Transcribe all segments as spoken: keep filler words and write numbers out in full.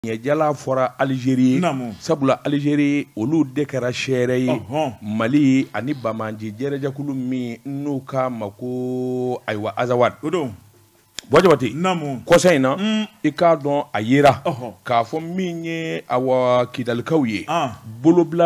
Jala fora Algérie sabula Algérie olu de kɛra sɛɛrɛ ye Mali ani Bamanji jɛrɛjakulu min n'u ka mako ayiwa Azawad Bɔjabati kɔsa in na i k'a dɔn a yera k'a fɔ min ye awa Kidalikaw ye bolobila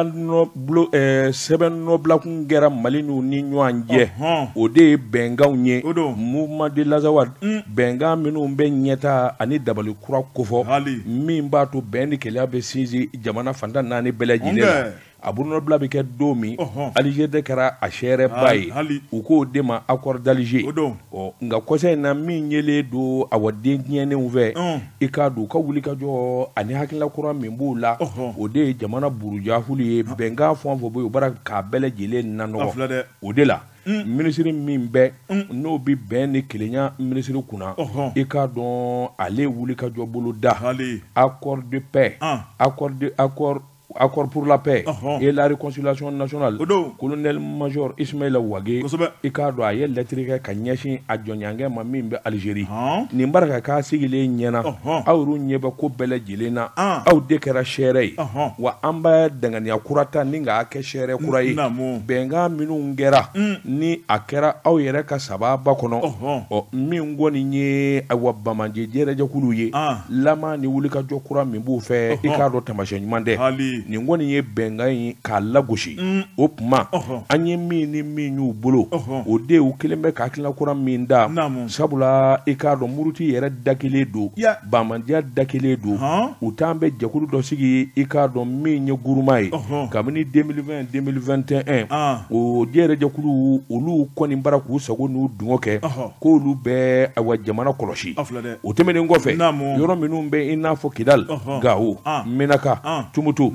sɛbɛn nɔbilakun kɛra Mali n'u ni ɲɔgɔn cɛ o de ye bɛnkanw ye Mouvement de l'Azawad bɛnkan minnu bɛ ɲɛta ani dabali kura kofɔ min b'a to bɛn ni kɛlɛ bɛ sinsin jamana fantan naani bɛɛ lajɛlen la a burunabila bɛ kɛ don min Algérie de kɛra a sɛɛrɛ ba ye u k'o de ma accord d'Alger ɔ nka kɔsa in na min yelen don awa den tiɲɛnenw fɛ i k'a don u ka wuli ka jɔ ani hakilila kura min b'u la o de ye jamana burujafulu ye bɛnkan fɛn o fɛn bɛ yen u b'a k'a bɛɛ lajɛlen nanɔgɔ o de la minisiri min bɛ n'o bɛ bɛn ni kelenya minisiri kunna i k'a dɔn ale wuli ka jɔ bolo da accord de paix accord de accord accord pour la paix et la réconciliation nationale colonel major Ismaïla Ouagé i k'a dɔn a ye lettre kɛ ka ɲɛsin a jɔnɲangɛ ma min bɛ Algérie nin barika k'a sigilen ɲɛna aw yɛrɛ ɲɛ bɛ ko bɛɛ lajɛlen na aw de kɛra sɛɛrɛ ye wa an bɛ danganiya kura ta ni k'a kɛ sɛɛrɛ kura ye bɛnkan minnu kɛra ni a kɛra aw yɛrɛ ka sababa kɔnɔ ɔ min kɔni ye awa Bamanji jɛrɛjakulu ye lama ni wuli ka jɔ kura min b'u fɛ i k'a dɔn tamasiyɛn ɲuman dɛ nin kɔni ye bɛnkan in k'a lagosi o tuma an ye min ni min y'u bolo o de u kelen bɛ ka hakilina kura min da sabula i k'a dɔn muruti yɛrɛ dakelen don Bamanjiya dakelen don u t'an bɛ jɛkulu dɔ sigi i k'a dɔn min ye guruma ye kabini deux mille vingt deux mille vingt et un o jɛrɛjakulu olu kɔni bara k'u sago n'u dungɔ kɛ k'olu bɛ awa jamana kɔlɔsi o tɛmɛnen kɔfɛ yɔrɔ minnu bɛ i n'a fɔ Kidal Gao Menaka Tumutu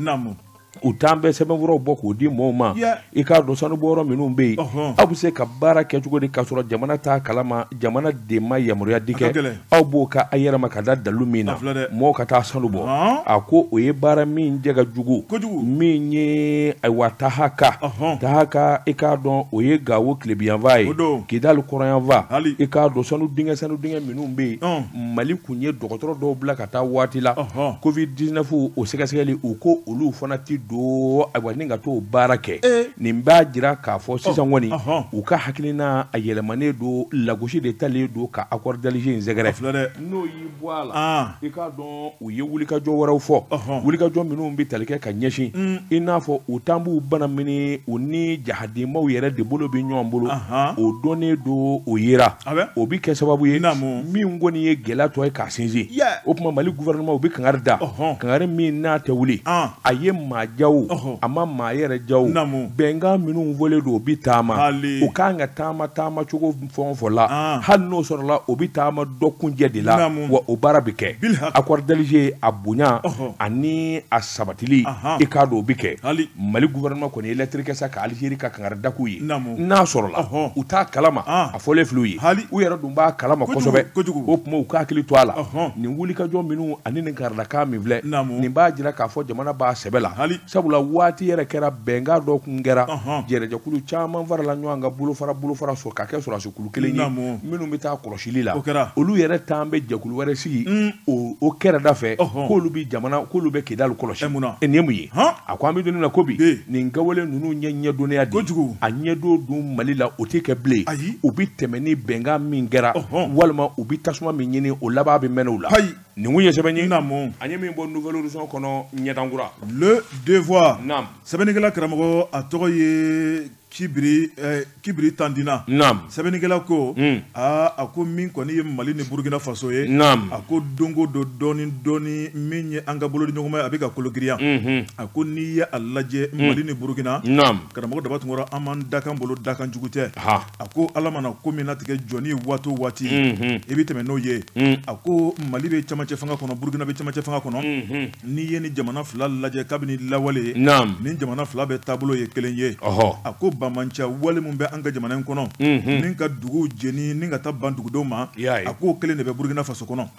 u t'an bɛ sɛbɛnfuraw bɔ k'o di mɔɔw ma i k'a dɔn sanubɔyɔrɔ minnu bɛ yen aw bɛ se ka baara kɛ cogo di k'a sɔrɔ jamana t'a kalama jamana de ma yamaruya di kɛ aw b'o ka a yɛrɛ ma ka da dalu min na mɔgɔw ka taa sanu bɔ a ko o ye baara min jɛ ka jugu min ye ayiwa Tahaka Tahaka i k'a dɔn o ye Gawo tilebiyanfan ye Kidal kɔrɔyanfan i k'a dɔn sanu dingɛ sanu dingɛ minnu bɛ yen Mali kun ye dɔgɔtɔrɔ dɔw bila ka taa waati la covid dix-neuf o sɛgɛsɛgɛli u ko olu fana ti do ayiwa ni ka t'o baara kɛ nin b'a jira k'a fɔ sisan kɔni u ka hakilina a yɛlɛmanen don lagosi de talen don ka accord d'Alger in sɛgɛrɛ n'o y'i bɔ a la i k'a dɔn u ye wulikajɔ wɛrɛw fɔ wulikajɔ minnu bɛ tali kɛ ka ɲɛsin i n'a fɔ u t'an b'u bana mini u ni jahademaw yɛrɛ de bolo bɛ ɲɔgɔn bolo o dɔnnen don o yera o bɛ kɛ sababu ye min kɔni ye gɛlɛya tɔ ye k'a sinsin o tuma Mali gouvernement u bɛ kangari da kangari min n'a tɛ wuli a ye maa jaw a ma maa yɛrɛ jaw bɛnkan minnu fɔlen don o bi taama u kan ka taama taama cogo fɛn o fɛn la hali n'o sɔrɔla o bi taama dɔ kunjɛ de la wa o baara bi kɛ accord d'Alger a bonya ani a sabatili i k'a dɔn o bi kɛ Mali gouvernement kɔni ye lettre kɛ sa ka Algérie ka kangari da k'u ye n'a sɔrɔla u t'a kalama a fɔlen filɛ u ye u yɛrɛ dun b'a kalama kosɛbɛ o tuma u ka hakili to a la nin wulikajɔ minnu ani nin karidakan min filɛ nin b'a jira k'a fɔ jamana b'a sɛbɛ la sabula waati yɛrɛ kɛra bɛnkan dɔ kun kɛra jɛrɛjakulu caman farala ɲɔgɔn kan bolofara bolofara sɔrɔ ka kɛ sɔrɔdasi kelen ye minnu bɛ taa kɔlɔsili la olu yɛrɛ t'an bɛ jɛkulu wɛrɛ sigi o kɛrɛda fɛ k'olu bɛ jamana k'olu bɛ Kidal kɔlɔsi nin ye mun ye a ko an bɛ donni na ko bi nin kawale ninnu ɲɛ ɲɛdɔnnenya de a ɲɛdon dun Mali la o tɛ kɛ bilen u bɛ tɛmɛ ni bɛnkan min kɛra walima u bɛ tasuma min ɲini o laban bɛ mɛnɛ u la nin kun ye sɛbɛn ye an ye min bɔ nouvelle horizon kɔnɔ ɲɛdankura le devoir sɛbɛnnikɛla karamɔgɔ a tɔgɔ ye Kibiri Kibiri Tandina sɛbɛnnikɛla ko aa a ko min kɔni ye Mali ni Burkina Faso ye a ko dongo don dɔɔni dɔɔni min ye an ka bolo di ɲɔgɔn ma a bɛ ka kologiriya a ko n'i ye a lajɛ Mali ni Burkina karamɔgɔ Dabatungura an m'an dakan bolo dakan jugu tɛ a ko ala mana ko min latigɛ jɔnni ye waati o waati i bɛ tɛmɛ n'o ye a ko Mali bɛ camancɛ fanga kɔnɔ Burkina bɛ camancɛ fanga kɔnɔ n'i ye ni jamana fila lajɛ kabini lawale ni jamana fila bɛ taabolo ye kelen ye a ko Bamanca wale mun bɛ an ka jamana in kɔnɔ nin ka dugu jeni nin ka taa ban dugudenw ma a ko kelen de bɛ Burkina Faso kɔnɔ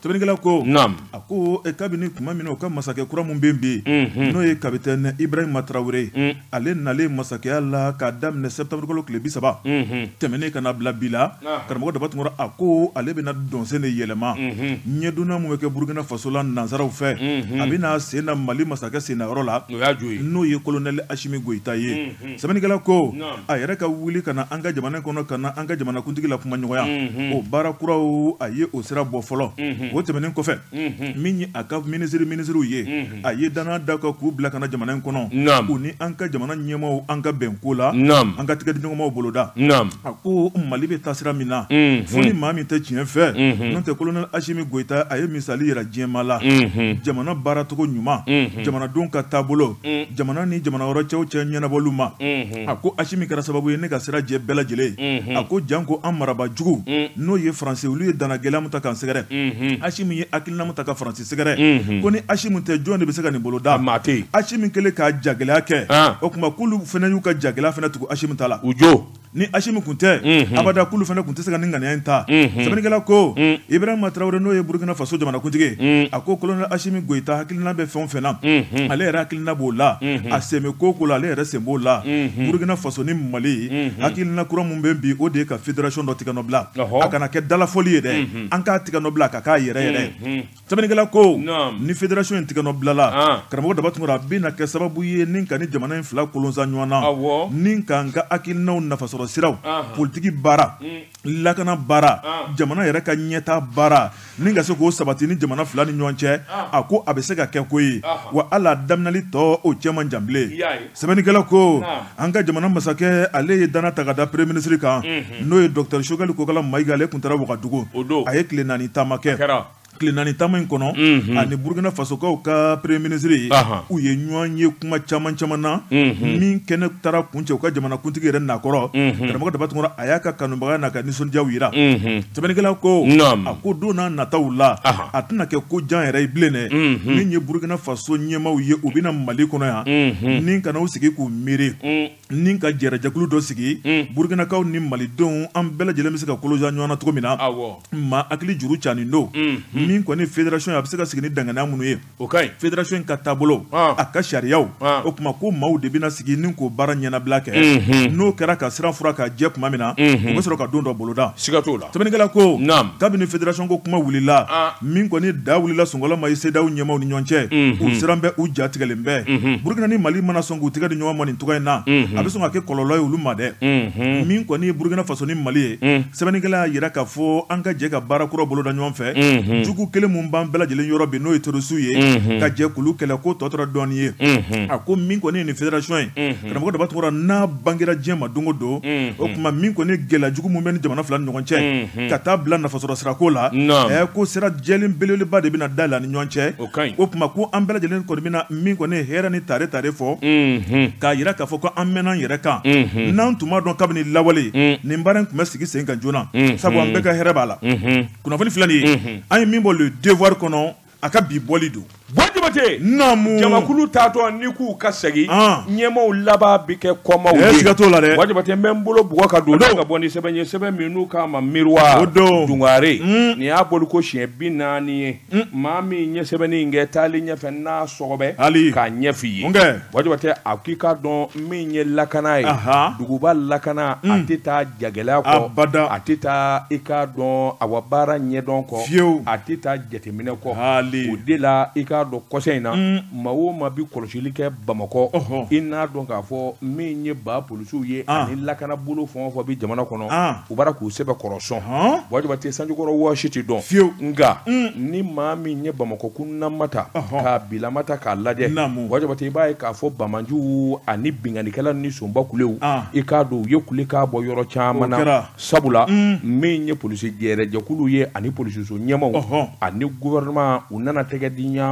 sɛbɛnnikɛla ko naam a ko e kabini kuma min na o ka masakɛ kura mun bɛ bi n'o ye kapitɛni Ibrahima Traoré ale nalen masakɛya la k'a daminɛ septembre kalo tile bi saba tɛmɛnen ka na bila bi la karamɔgɔ Daba Tunkara a ko ale bɛna dɔnsen de yɛlɛma ɲɛdonna mun bɛ kɛ Burkina Faso la nansaraw fɛ a bɛna sen na Mali masakɛ sennayɔrɔ la n'o ye colonel Assimi Goïta ye sɛbɛnnikɛla ko a yɛrɛ ka wuli ka na an ka jamana kɔnɔ ka na an ka jamanakuntigi la kuma ɲɔgɔnya o baara kuraw a ye o sira bɔ fɔlɔ o tɛmɛnen kɔfɛ min ye a ka minisiri minisiriw ye a ye danaya da kan k'u bila ka na jamana in kɔnɔ u ni an ka jamana ɲɛmaaw an ka bɛn ko la an ka tigɛdiɲɔgɔnmaw boloda a ko Mali bɛ taa sira min na fo ni maa min tɛ tiɲɛ fɛ n'o tɛ colonel Assimi Goïta a ye misali yira diɲɛma la jamana baaracogo ɲuman jamanadenw ka taabolo jamana ni jamana wɛrɛ cɛw cɛ ɲɛnabɔliw ma a ko Assimi kɛra sababu ye ne ka sira jɛ bɛɛ lajɛlen a ko janko an maraba jugu n'o ye Faransi olu ye dana gɛlɛya mun ta k'an sɛgɛrɛ Assimi ye hakilina mun ta ka Faransi sɛgɛrɛ ko ni Assimi tɛ jɔn de bɛ se ka nin boloda Assimi kɛlen k'a jagɛlɛya kɛ o tuma k'olu fana y'u ka jagɛlɛya fana tugu Assimi ta la u jo ni Assimi kun tɛ abada k'olu fana kun tɛ se ka nin ŋaniya in ta sɛbɛnnikɛla ko Ibrahima Traoré n'o ye Burkina Faso jamanakuntigi a ko colonel Assimi Goïta hakilina bɛ fɛn o fɛn na ale yɛrɛ hakilina b'o la a sen bɛ ko o ko la ale yɛrɛ sen b'o la Burkina Faso ni Mali hakilina kura mun bɛ bi o de ye ka fédération dɔ tigɛ nɔ bila a kana kɛ dalafɔli ye dɛ an k'a tigɛ nɔ bila a ka k'a yɛrɛ yɛrɛ sɛbɛnnikɛla ko ni fédération in tigɛ nɔ bilala karamɔgɔ Daba Tunkara a bɛna kɛ sababu ye ni ka ni jamana in fila kolonsa ɲɔgɔn na ni ka n ka hakilinaw nafasɔrɔ siraw politiki baara lakana baara jamana yɛrɛ ka ɲɛta baara ni ka se k'o sabati ni jamana fila ni ɲɔgɔn cɛ a ko a bɛ se ka kɛ ko ye wa ala daminɛli tɔ o cɛ man jan bilen sɛbɛnnikɛla ko an ka jamana masakɛ ale ye dana ta ka da premier ministre kan n'o ye docteur Choguel Kokala Mayiga ale kun taara Wagadugu a ye tile naani taama kɛ tile naani taama in kɔnɔ ani Burkina Fasokaw ka premier ministre u ye ɲɔgɔn ye kuma caman caman na min kɛnɛ taara kun cɛ u ka jamanakuntigi yɛrɛ nakɔrɔ karamɔgɔ Daba Tunkara a y'a ka kanubaga n'a ka nisɔndiyaw yira sɛbɛnnikɛla ko a ko don n'a nataw la a tɛna kɛ ko jan yɛrɛ ye bilen dɛ min ye Burkina Faso ɲɛmaaw ye u bɛna Mali kɔnɔ yan ni kana u sigi k'u miiri ni ka jɛrɛjɛkulu dɔ sigi Burkinakaw ni Malidenw an bɛɛ lajɛlen bɛ se ka koloja ɲɔgɔn na cogo min na maa hakili juru canin don min kɔni fédération a bɛ se ka sigi ni danganiya minnu ye fédération in ka taabolo a ka sariyaw o tuma ko maaw de bɛna sigi ni k'o baara ɲɛnabila kɛ n'o kɛra ka siran fura ka jɛ kuma min na u bɛ sɔrɔ ka don dɔ boloda sɛbɛnnikɛla ko kabini fédération ko kuma wulila min kɔni da wulila Sonkɔla ma ye CEDEAO ɲɛmaaw ni ɲɔgɔn cɛ u siran bɛ u ja tigɛlen bɛ Burkina ni Mali mana sɔn k'u tigɛ di ɲɔgɔn ma nin cogoya in na a bɛ sɔn ka kɛ kɔlɔlɔ ye olu ma dɛ min kɔni ye Burkina Faso ni Mali ye sɛbɛnnikɛla y'a yira k'a fɔ an ka jɛ ka baara kura boloda ɲɔgɔn fɛ jugu kelen mun b'an bɛɛ lajɛlen yɔrɔ bi n'o ye terroriste ye ka jɛ k'olu kɛlɛ ko tɔ tora dɔɔnin ye a ko min kɔni ye nin fédération ye karamɔgɔ Daba Tunkara n'a bangera diɲɛ ma don o don o tuma min kɔni gɛlɛya jugu mun bɛ ni jamana fila ni ɲɔgɔn cɛ ka taa bila nafasɔrɔ sirako la ɛ ko sira jɛlen belebeleba de bɛna da la ni ɲɔgɔn cɛ o tuma ko an bɛɛ lajɛlen kɔni bɛna min kɔni ye hɛrɛ ni tare tare fɔ k'a yira k'a fɔ ko an mɛnna an yɛrɛ kan n'an tun b'a dɔn kabini lawale nin baara in tun bɛ sigi sen kan joona sabu an bɛɛ ka hɛrɛ b'a la kunnafoni filɛ nin ye an ye min bɔ le devoir kɔnɔ a ka bi bɔli don Jabate namu jamakulu taatɔ ni k'u ka segin ɲɛmaaw laban bi kɛ kɔmaw ye siga t'o la dɛ Jabate n bɛ n bolo bugɔ ka don ka bɔ ni sɛbɛn ye sɛbɛn min n'u k'a ma miiriwa Dungare nin y'a boli ko siɲɛ bi naani ye maa min ɲɛ sɛbɛnni in kɛ taali ɲɛfɛ n'a sɔgɔbɛ k'a ɲɛ f'i ye Jabate a k'i ka dɔn min ye lakana ye duguba lakana a tɛ taa jagɛlɛya kɔ a tɛ taa i k'a dɔn a wa baara ɲɛdɔn kɔ a tɛ taa jateminɛ kɔ o de la i k'a dɔn kɔsɛ in na maa o maa bi kɔlɔsili kɛ Bamakɔ i n'a dɔn k'a fɔ min ye ba polisiw ye ani lakana bolo fɛn o fɛn bi jamana kɔnɔ u b'ara k'u sɛbɛn kɔrɔsɔn Jabate sanjikɔrɔ wɔsi tɛ dɔn nka ni maa min ye Bamakɔ kunnama ta k'a bilama ta k'a lajɛ Jabate i b'a ye k'a fɔ Bamanjuw ani bingannikɛla ni sonba kulew i k'a dɔn u ye kule k'a bɔ yɔrɔ caman na sabula min ye polisi jɛrɛjɛkulu ye ani polisiso ɲɛmaaw ani gouvernement u nana tɛgɛ di ɲaama dɔ kɛ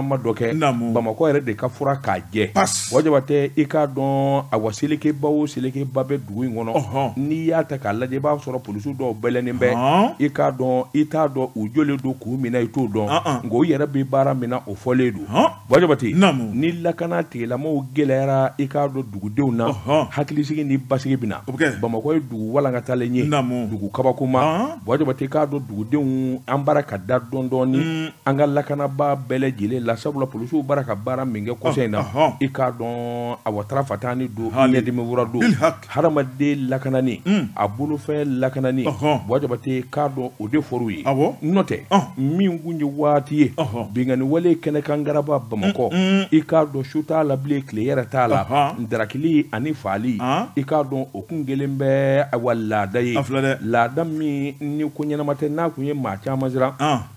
kɛ Bamakɔ yɛrɛ de ka fura k'a jɛ Wajabate i k'a dɔn a wa selekeba o selekeba bɛ dugu in kɔnɔ n'i y'a ta k'a lajɛ i b'a sɔrɔ polisiw dɔw bɛlɛnnen bɛ i k'a dɔn i t'a dɔn u jɔlen don k'u minɛ i t'o dɔn nka u yɛrɛ bɛ baara min na o fɔlen don Wajabate ni lakana tigilamɔgɔw gɛlɛyara i k'a dɔn dugudenw na hakilisigi ni basigi bɛ na Bamakɔ ye dugu walankatalen ye dugu kabakoma Wajabate k'a dɔn dugudenw an baara ka da dɔn dɔɔni an ka lakanaba bɛɛ lajɛlen la sabula polisiw baara ka baara min kɛ kɔsɔ in na i k'a dɔn a watara fatani don ɲɛdimi wura don hadamaden lakanani a bolofɛn lakanani Wajabate k'a dɔn o de fɔr'u ye n'o tɛ min kun ye waati ye bingani wale kɛnɛ kan garaba Bamakɔ i k'a dɔn su t'a la bilen tile yɛrɛ t'a la darakili ani faali i k'a dɔn o kun kelen bɛ a wa laada ye laada min ni ko ɲɛnama tɛ n'a kun ye maa caman siran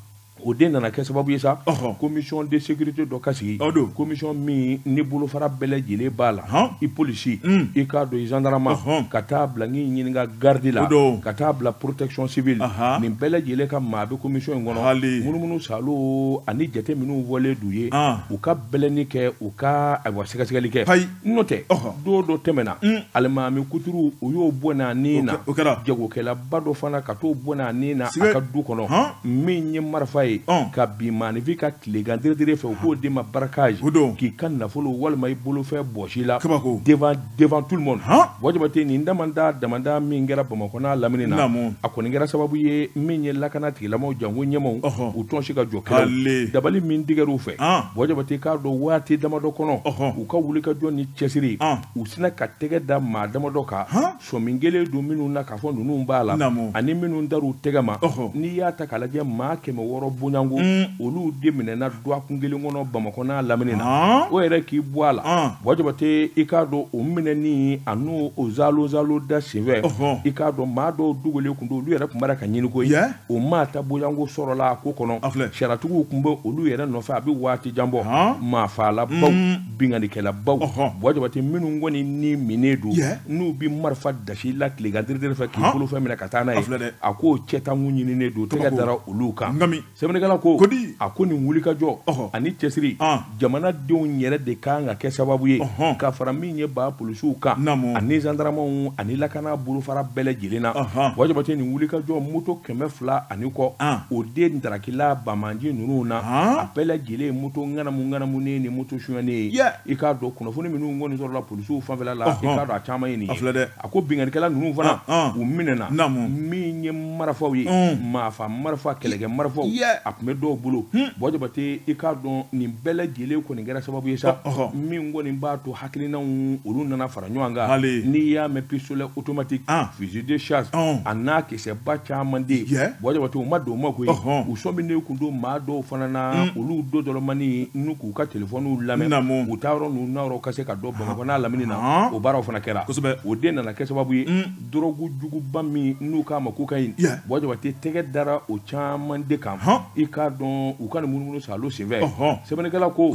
o de nana kɛ sababu ye sa commission de sécurité dɔ ka sigi commission min ni bolofara bɛɛ lajɛlen b'a la i polisi i k'a dɔn i gendarme ka taa bila n'i ɲininka garde la ka taa bila protection civile nin bɛɛ lajɛlen ka maa bɛ commission in kɔnɔ munumunu salo ani jate minnu fɔlen d'u ye u ka bɛlɛnni kɛ u ka ayiwa sɛgɛsɛgɛli kɛ n'o tɛ don dɔ tɛmɛna alimami kuturu u y'o bɔ n'a ni na jagokɛlaba dɔ fana ka t'o bɔ n'a ni na a ka du kɔnɔ min ye marifa ye ka bi maanifi ka tilegan diredire fɛ u k'o de ma barakaji k'i ka nafolo walima i bolofɛ bɔsi la devant devant tout le monde Wajabate nin damanda damanda min kɛra Bamakɔ n'a lamini na a kɔni kɛra sababu ye min ye lakana tigilamɔgɔw janko ɲɛmaw u tɔn si ka jɔ kɛlɛ dabali min digɛr'u fɛ Wajabate k'a dɔn waati damadɔ kɔnɔ u ka wuli ka jɔ ni cɛsiri u sina ka tɛgɛ da maa damadɔ kan sɔmin kelen don minnu na k'a fɔ ninnu b'a la ani minnu dar'u tɛgɛ ma n'i y'a ta k'a lajɛ maa kɛmɛ wɔɔrɔ bonyango olu de minɛna dɔgɔkun kelen kɔnɔ Bamakɔ n'a lamini na o yɛrɛ k'i bɔ a la Wajabate i k'a dɔn o minɛni a n'o o zalo zalo da senfɛ i k'a dɔn maa dɔw dogolen tun don olu yɛrɛ tun b'a ka ɲini ko ye o maa ta bonyango sɔrɔla a ko kɔnɔ sariyatigiw tun bɛ olu yɛrɛ nɔfɛ a bɛ waati jan bɔ maa faalabaw binganikɛlabaw Wajabate minnu kɔni ni minɛ don n'u bɛ marifa dasi la tilegan diredire fɛ k'i bolofɛn minɛ ka taa n'a ye a k'o cɛtankun ɲininen don tɛgɛ dara olu kan sɛbɛnnikɛla ko a ko nin wulikajɔ ani cɛsiri jamanadenw yɛrɛ de kan ka kɛ sababu ye ka fara min ye ba polisiw kan ani gendarmew ani lakana bolofara bɛɛ lajɛlen na Wajabate nin wulikajɔ moto kɛmɛ fila ani kɔ o de darakila Bamanji ninnu na a bɛɛ lajɛlen moto ŋanamu ŋanamunen ni moto suyɛnen ye i k'a dɔn kunnafoni minnu kɔni sɔrɔla polisiw fanfɛla la i k'a dɔn a caman ye nin ye a ko binganikɛla ninnu fana u minɛna min ye marifaw ye maafa marifa kɛlɛkɛ marifaw a tun bɛ dɔw bolo Wajabate i k'a dɔn nin bɛɛ lajɛlen kɔni kɛra sababu ye sa min kɔni b'a to hakilinaw olu nana fara ɲɔgɔn kan n'i y'a mɛn pistolet automatique fusil de chasse a n'a kisɛba caman de Wajabate u ma don o ma koyi u sɔminen kun don maa dɔw fana na olu do dɔrɔmani n'u k'u ka telefɔniw lamɛn u taa yɔrɔ n'u n'a yɔrɔ ka se ka dɔn Bamakɔ n'a lamini na o baaraw fana kɛra o de nana kɛ sababu ye dɔrɔgu juguba min n'u k'a ma k'u ka ɲi Wajabate tɛgɛ dara o caman de kan i k'a dɔn u ka nin munumunu salo senfɛ sɛbɛnnikɛla ko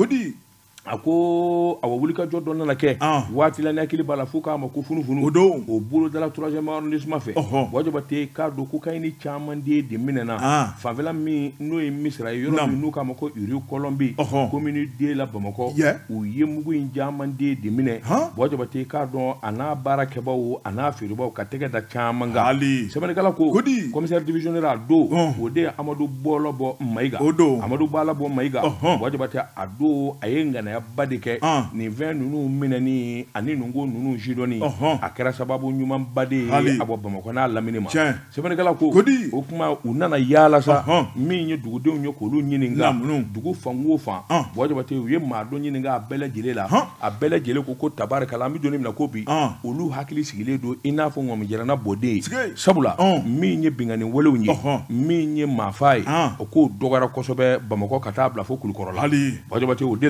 a ko a wulikajɔ dɔ nana kɛ waati la ni hakili b'a la fo k'a ma ko funufunu o don o bolodala troisième arrondissement fɛ Wajabate k'a dɔn cocaïne caman de de minɛna fanfɛla min n'o ye Misira ye yɔrɔ min n'u k'a ma ko Uri Kolɔnbi commune de la Bamakɔ u ye mugu in caman de de minɛ Wajabate k'a dɔn a n'a baarakɛbaw a n'a feerebaw ka tɛgɛ da caman kan sɛbɛnnikɛla ko commissaire divisionnaire a don o de ye Amadu Bɔlɔ bɔ Mayiga Amadu Bala bɔ Mayiga Wajabate a don a ye ŋanaya ba de kɛ nin fɛn ninnu minɛni ani ninko ninnu jidɔni a kɛra sababu ɲuman ba de ye a bɔ Bamakɔ n'a lamini ma sɛbɛnnikɛla ko o kuma u nana yaala sa min ye dugudenw ye k'olu ɲininka dugu fan o fan Wajabate u ye maa dɔ ɲininka a bɛɛ lajɛlen la a bɛɛ lajɛlen ko ko tabarikala an bɛ don min na ko bi olu hakili sigilen don i n'a fɔ ŋɔmijɛrɛnna bɔden sabula min ye bingani walew ye min ye maafa ye o k'o dɔgɔyara kosɛbɛ Bamakɔ ka taa bila fo Kulukɔrɔ la Wajabate o de la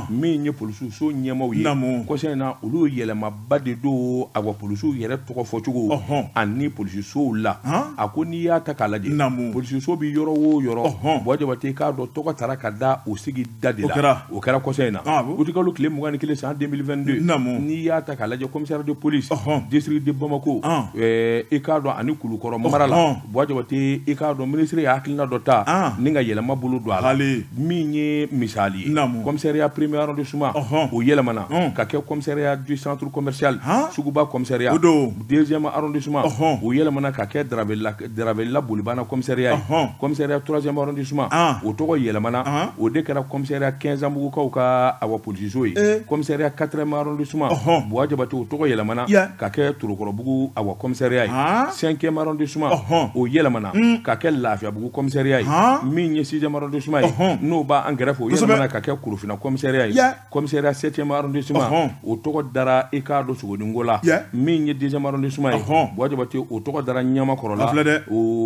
min ye polisiw so ɲɛmaw ye kɔsɛn na olu yɛlɛmaba de do a wa polisiw yɛrɛ tɔgɔ fɔ cogo ani polisisow la a ko n'i y'a ta k'a lajɛ polisiso bi yɔrɔ o yɔrɔ Buwa Jabate k'a dɔn tɔgɔ taara ka da o sigi da de la o kɛra kɔsɛn in na utikalo tile mugan ni kelen san deux mille vingt-deux n'i y'a ta k'a lajɛ commissaire de police district de Bamako i k'a dɔn ani Kulukɔrɔ mara la Buwa Jabate i k'a dɔn ministre y'a hakilina dɔ ta ni ka yɛlɛma bolo don a la min ye misali ye commissariat premier arrondissement o yɛlɛmana ka kɛ commissariat du centre commercial Suguba commissariat deuxième arrondissement o yɛlɛmana ka kɛ Darabelila Bolibana commissariat ye commissariat troisième arrondissement o tɔgɔ yɛlɛmana o de kɛra commissariat quinze Anbugukaw ka awa polisiso ye commissariat quatrième arrondissement Buwa Jabate o tɔgɔ yɛlɛmana ka kɛ Torokɔrɔbugu awa commissariat ye cinquième arrondissement o yɛlɛmana ka kɛ Lafiyabugu commissariat ye min ye sixième arrondissement ye n'o b'a an kɛrɛfɛ o yɛlɛmana ka kɛ Korofina commissariat ye commissariat septième arrondissement o tɔgɔ dara i k'a dɔn Sogodinko la min ye deuxième arrondissement ye Buwa Jabate o tɔgɔ dara Ɲamakɔrɔ la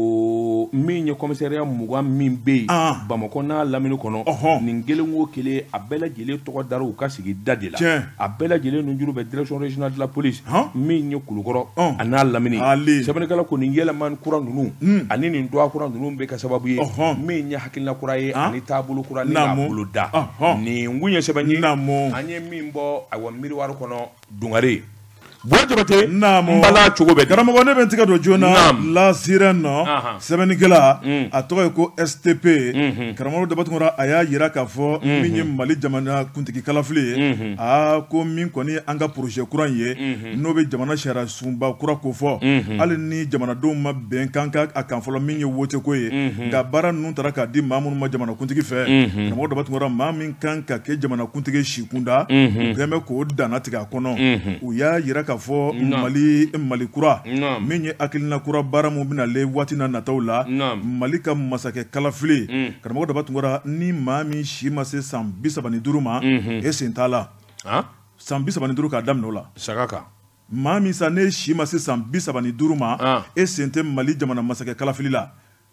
o min ye commissariat mugan min bɛ yen Bamakɔ n'a lamini kɔnɔ nin kelen o kelen a bɛɛ lajɛlen tɔgɔ dara u ka sigi da de la a bɛɛ lajɛlen ninjuru bɛ direction régionale de la police min ye Kulukɔrɔ a n'a lamini sɛbɛnnikɛla ko nin yɛlɛma kura ninnu ani nin droit kura ninnu bɛ kɛ sababu ye min ye hakilina kura ye ani taabolo kura ni k'a bolo da nin kun ye sɛbɛn ye an ye min bɔ awa miiriwari kɔnɔ Dungare Buwa Jabate mbala cogo bɛ karamɔgɔ ne bɛ n tigɛ don joona la sirène nɔ sɛbɛnnikɛla a tɔgɔ ye ko S T P karamɔgɔ Dabatungara a y'a yira k'a fɔ min ye Mali jamana kuntigi kalafili ye a ko min kɔni an ka projet kura ye n'o bɛ jamana sariya sunba kura ko fɔ hali ni jamanadenw ma bɛn kan ka a kan fɔlɔ min ye wote ko ye nka baara ninnu taara k'a di maa minnu ma jamana kuntigi fɛ karamɔgɔ Dabatungara maa min kan ka kɛ jamana kuntigi si kunda u kɛn bɛ k'o danna tigɛ a kɔnɔ u y'a yira k'a fɔ Mali Mali kura min ye hakilina kura baara mun bɛna le waati na nataw la Mali ka masakɛ kalafili karamɔgɔ Dabatungara ni maa min si ma se san bi saba ni duuru ma e sen t'a la san bi saba ni duuru k'a daminɛ o la saga kan maa min sa ne si ma se san bi saba ni duuru ma e sen tɛ Mali jamana masakɛ kalafili la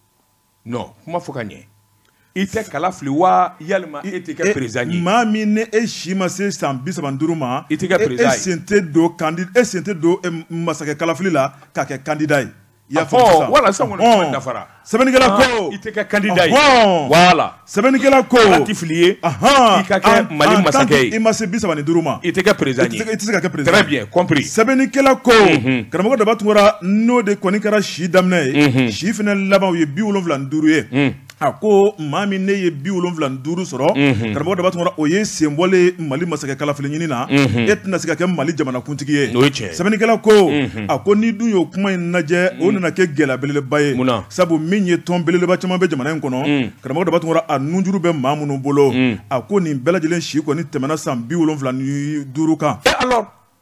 non kuma fɔ ka ɲɛ i tɛ kala fili wa yalima e tɛ kɛ président ye maa min ne e si ma se san bi saba ni duuru ma i tɛ kɛ président ye e sen tɛ don candidat e sen tɛ don masakɛ kalafili la k'a kɛ candidat ye Ɔ wala sisan kɔni kuma dafara sɛbɛnnikɛla ko i tɛ kɛ candidat ye wala sɛbɛnnikɛla ko ala tɛ fili ye i ka kɛ Mali masakɛ ye i ma se bi saba ni duuru ma i tɛ kɛ président ye i tɛ se ka kɛ président très bien compris sɛbɛnnikɛla ko karamɔgɔ Dabatungara n'o de kɔni kɛra si daminɛ ye si fana laban ye bi wolonwula ni duuru ye a ko maa min ne ye bi wolonwula ni duuru sɔrɔ karamɔgɔ Dabatungara o ye sen bɔlen Mali masakɛ kalafili ɲini na e tɛna se ka kɛ Mali jamana kuntigi ye sɛbɛnnikɛla ko a ko ni dun y'o kuma in lajɛ o nana kɛ gɛlɛya belebeleba ye sabu min ye tɔn belebeleba caman bɛ jamana in kɔnɔ karamɔgɔ Dabatungara a nunjuru bɛ maa minnu bolo a ko nin bɛɛ lajɛlen si kɔni tɛmɛna san bi wolonwula ni duuru kan et alors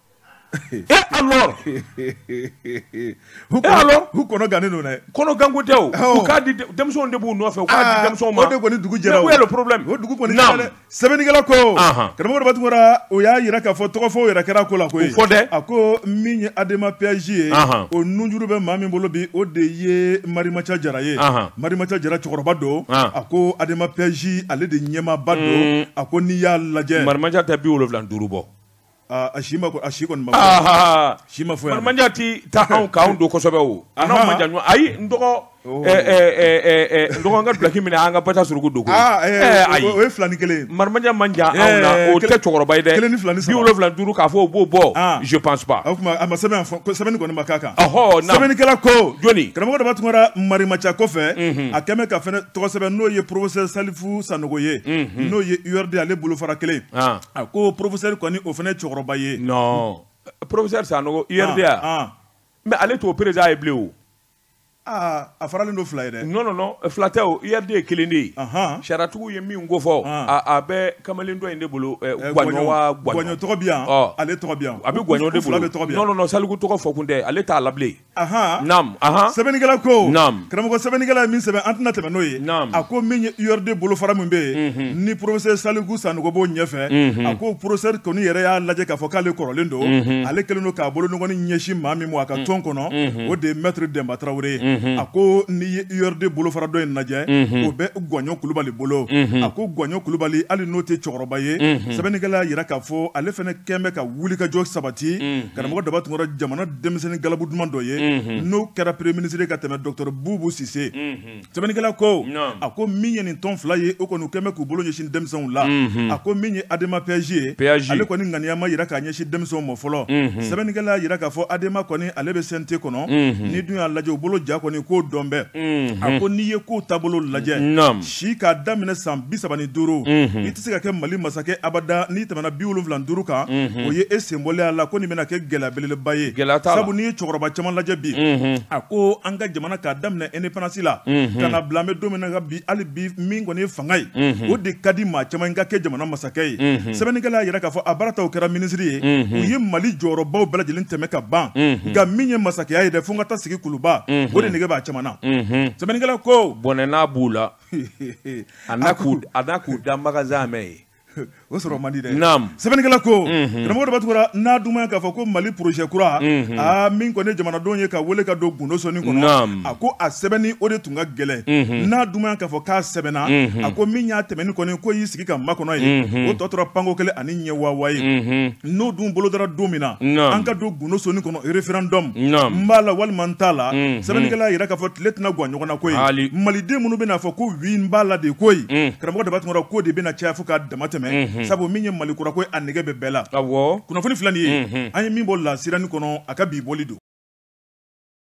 et alors et alors u kɔnɔ gannen don dɛ kɔnɔ ganko tɛ o u k'a di denmisɛnw de b'u nɔfɛ u k'a di denmisɛnw ma o de kɔni dugu jɛra o ye le problème o dugu kɔni jɛra dɛ sɛbɛnnikɛla ko karamɔgɔ Dabatungara o y'a yira k'a fɔ tɔgɔfɔw yɛrɛ kɛra ko la koyi fɔ dɛ a ko min ye Adema P H J ye o nunjuru bɛ maa min bolo bi o de ye Marimaca Jara ye Marimaca Jara cɛkɔrɔba don a ko Adema P H J ale de ɲɛmaaba don a ko n'i y'a lajɛ Marimaca tɛ bi wolonwula ni duuru bɔ a si ma a si kɔni ma si ma fɔ yan Marimaca ti taa anw k'anw don kosɛbɛ o a n'anw man jan ɲɔgɔn ayi n dɔgɔ n dɔgɔ n ka dulaki minɛ an ka bata suruku dogo ayi o ye fila ni kelen Marimaca man jan anw na o tɛ cɛkɔrɔba ye dɛ kelen ni fila ni saba bi wolonwula ni duuru k'a fɔ o b'o bɔ je pense pas o kuma a ma sɛbɛn sɛbɛnni kɔni ma k'a kan sɛbɛnnikɛla ko joni karamɔgɔ Dabatungara Marimaca kɔfɛ a kɛmɛ ka fɛnɛ tɔgɔ sɛbɛn n'o ye professeur Salifu Sanogo ye n'o ye U R D ale bolofara kelen a ko professeur kɔni o fɛnɛ cɛkɔrɔba ye non professeur Sanogo U R D a mais ale t'o président ye bilen o a faralen don fila ye dɛ non non non fila tɛ o U R D ye kelen de ye sariyatigiw ye min ko fɔ a bɛ kamalen dɔ in de bolo Gwaɲɔ wa Gwaɲɔ tɔgɔ bi yan ale tɔgɔ bi yan a bɛ Gwaɲɔ de bolo non non non Saliku tɔgɔ fɔ kun tɛ ale t'a la bilen aha naam aha sɛbɛnnikɛla ko naam karamɔgɔ sɛbɛnnikɛla ye min sɛbɛn an tɛna tɛmɛ n'o ye naam a ko min ye U R D bolofara min bɛ yen ni professeur Saliku Sanogo b'o ɲɛfɛ a ko professeur kɔni yɛrɛ y'a lajɛ k'a fɔ k'ale kɔrɔlen don ale kɛlen don k'a bolonɔgɔni ɲɛsin maa min ma a ka tɔn kɔnɔ o de ye maître Demba Traoré ye a ko n'i ye U R D bolofara dɔ in lajɛ o bɛ Gɔɲɔ Kulubali bolo a ko Gɔɲɔ Kulubali hali n'o tɛ cɛkɔrɔba ye sɛbɛnnikɛla y'a yira k'a fɔ ale fana kɛn bɛ ka wulikajɔ sabati karamɔgɔ Daba jamana denmisɛnnin galabu duman dɔ ye n'o kɛra premier ministre ka tɛmɛ docteur Boubou Cissé sɛbɛnnikɛla ko a ko min ye nin tɔn fila ye o kɔni kɛn bɛ k'u bolo ɲɛsin denmisɛnw la a ko min ye Adema P A J ye ale kɔni ŋaniya ma yira k'a ɲɛsin denmisɛnw ma fɔlɔ sɛbɛnnikɛla yira k'a fɔ Adema kɔni ale bɛ C N T kɔnɔ ni dun y'a lajɛ u bolo ja kɔni k'o dɔn bɛ a ko n'i ye kow taabolo lajɛ si k'a daminɛ san bi saba ni duuru i tɛ se ka kɛ Mali masakɛ abada n'i tɛmɛna bi wolonwula duuru kan o ye e senbɔlen a la ko nin bɛna kɛ gɛlɛya belebeleba ye sabu n'i ye cɛkɔrɔba caman lajɛ bi a ko an ka jamana k'a daminɛ indépendance la ka na bila an bɛ don min na ka bi hali bi min kɔni ye fanga ye o de ka di maa caman ka kɛ jamana masakɛ ye sɛbɛnnikɛla y'a yira k'a fɔ a baara taw kɛra ministre ye u ye Mali jɔyɔrɔbaw bɛɛ lajɛlen tɛmɛ ka ban nka min ye masakɛya ye dɛ fo n ka taa sigi kuluba o de nege b'a caman na sɛbɛnnikɛla ko bɔnɛ n'a b'u la a n'a k'u da magasin mɛn ye o sɔrɔ man di dɛ naam sɛbɛnnikɛla ko karamɔgɔ Daba Tunkara n'a dumaya k'a fɔ ko Mali projet kura aa min kɔni ye jamanadenw ye ka wele ka don gundo sɔnni kɔnɔ a ko a sɛbɛnni o de tun ka gɛlɛn n'a dumaya k'a fɔ k'a sɛbɛnna a ko min y'a tɛmɛni kɔni ko y'i sigi ka makɔnɔ ye o tɔ tora panko kelen ani ɲɛ waawa ye n'o dun bolo dara don min na an ka don gundo sɔnni kɔnɔ référendum n b'a la walima n t'a la sɛbɛnnikɛla yira k'a fɔ tile tɛna guwa ɲɔgɔn na ko ye maliden minnu bɛna fɔ ko oui n b'a la de ko ye karamɔgɔ Daba Tunkara ko de bɛna caya fo k'a dama tɛmɛ sabu min ye Mali kura ko a nege bɛ bɛɛ la kunnafoni fila nin ye an ye min bɔ la sirani kɔnɔ a ka bi bɔli don